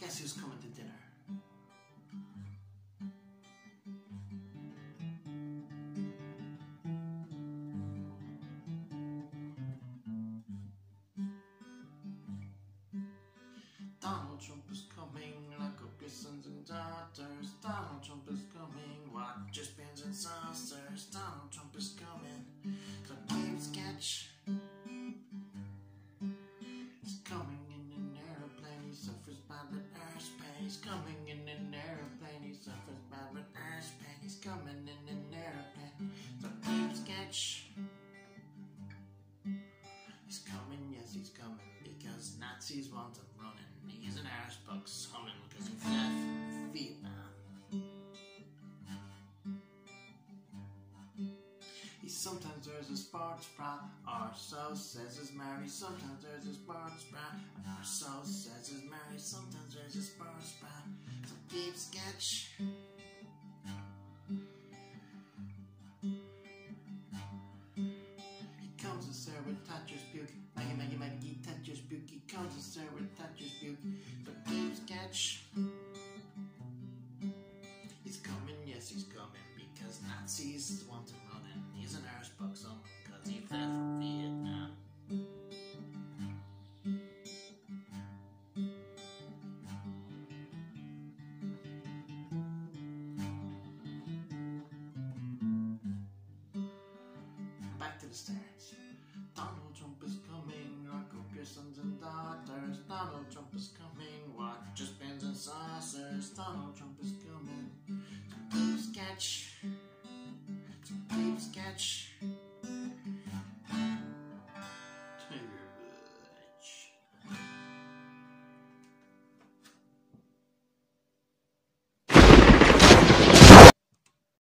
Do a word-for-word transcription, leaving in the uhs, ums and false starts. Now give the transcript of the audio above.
Guess who's coming to dinner? Donald Trump is coming, lock up your sons and daughters. Donald Trump is coming, watch your spins and saucers. Donald Trump is coming, so keep sketch. He's coming in an airplane, he suffers bad with airspace. He's coming in an airplane, he suffers bad with airspace. He's coming in an airplane, so keep sketch. He's coming, yes he's coming, because Nazis want him running. He's an arse bug humming, because he fled from Vietnam. He sometimes wears a sports bra, or so says his Mary. Sometimes wears a sports bra, or so says his Mary. Sometimes wears a sports bra, so keep sketch. Comes to Sir with Thatcher's puke. Maggie, Maggie, Maggie, Thatcher's puke. He comes to Sir with Thatcher's puke. But keep sketch. He's coming, yes, he's coming, because Nazis want him running. He's an arse bug son, because he fled from Vietnam. Back to the start. Donald Trump is coming, lock up your sons and daughters. Donald Trump is coming, watch your spins and saucers. Donald Trump is